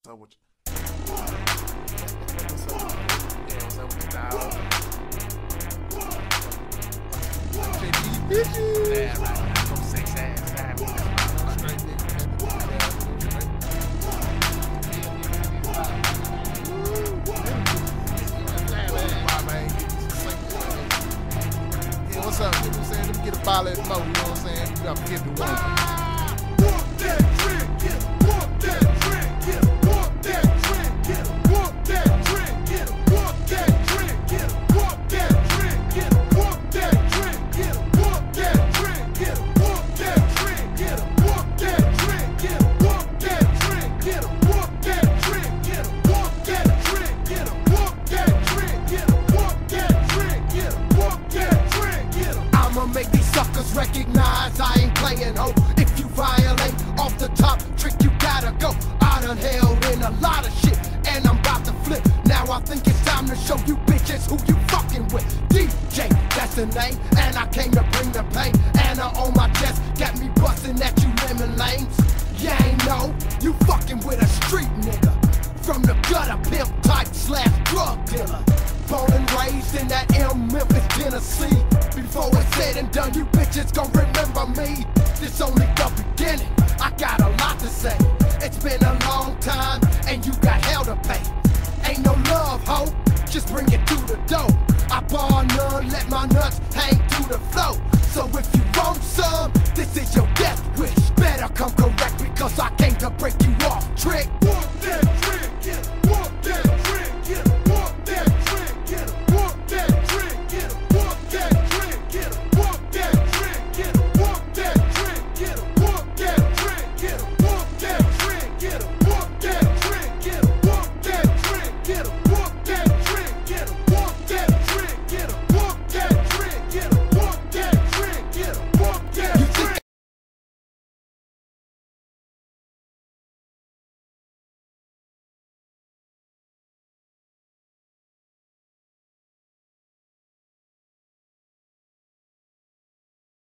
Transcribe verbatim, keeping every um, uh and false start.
What's up with you? What's up? Yeah, what's up with you, dog? J D bitches. Yeah, right. Some sex ass. Straight nigga. Yeah, what's up? You know what I'm saying? Let me get a bottle of smoke, you know what I'm saying? You gotta get the one. Walk that trick, get it. Walk that trick, get it. Walk that trick, get it. Walk that trick, get it. Walk that trick, get it. Walk that trick, get it. Walk that trick, get it. Walk that trick, get it. Walk that trick, get it. Walk that trick, get it. Walk that trick, get it. Walk that trick, get it. Walk that trick, get it. Walk that trick, get it. Walk that trick, get it. Walk that trick, get it. I'ma make these suckers recognize I ain't playing ho. If you violate off the top trick, you gotta go. I done held in a lot of shit, and I'm about to flip. Now I think it's time to show you bitches who you fucking with. D J, that's the name, and I came to bring the pain. Anna on my chest, got me busting at you lemon lanes. You ain't know, you fucking with a street nigga. From the gutter pimp type slash drug dealer. Born and raised in that M Memphis, Tennessee. Before it's said and done, you bitches gon' remember me. This only the beginning, I got a lot to say. It's been a long time, and you got hell to pay. Ain't no love, ho, just bring it to the door. I bar none, let my nuts hang to the floor. So if you want some, this is your death wish. Better come correct, because I came to break you off, trick.